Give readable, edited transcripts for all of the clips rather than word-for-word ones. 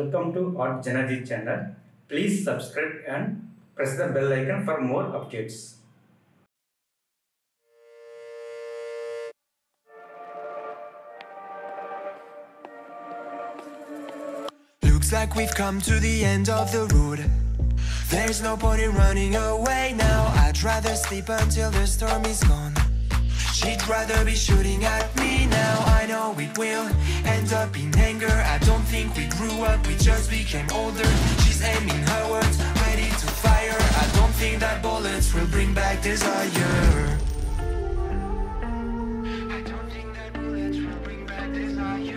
Welcome to Art Janaji channel. Please subscribe and press the bell icon for more updates. Looks like we've come to the end of the road. There's no point in running away now. I'd rather sleep until the storm is gone. She'd rather be shooting at me now. I know it will end up in anger. I don't think we grew up, we just became older. She's aiming her words, ready to fire. I don't think that bullets will bring back desire. I don't think that bullets will bring back desire.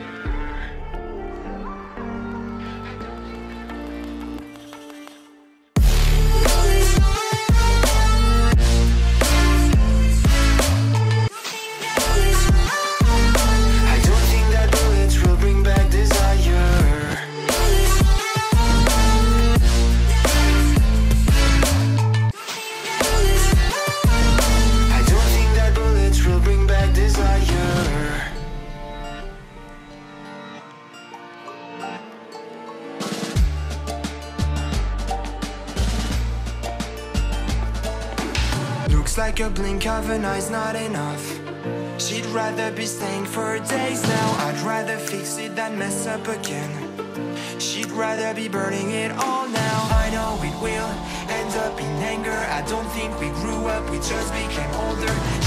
Looks like a blink of an eye's not enough. She'd rather be staying for days now. I'd rather fix it than mess up again. She'd rather be burning it all now. I know it will end up in anger. I don't think we grew up, we just became older.